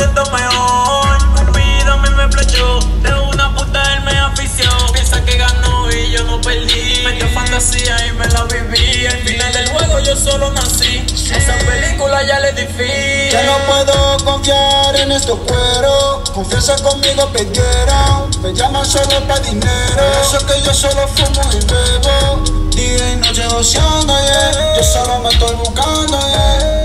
siento mejor. Cupido a mí me flechó, de una puta él me afició. Piensa que ganó y yo no perdí. Metió fantasía y me la viví. Al final del juego yo solo nací. Esa película ya le di fin. Ya no puedo confiar en estos cueros. Confianza conmigo perdieron. Me llaman solo pa' dinero. Por eso que yo solo fumo y bebo. Día y noche goceando, yeah. Yo solo me estoy buscando, yeah.